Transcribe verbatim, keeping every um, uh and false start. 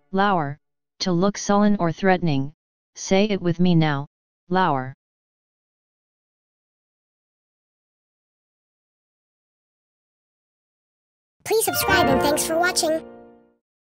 Lour, to look sullen or threatening. Say it with me now, lour. Please subscribe and thanks for watching.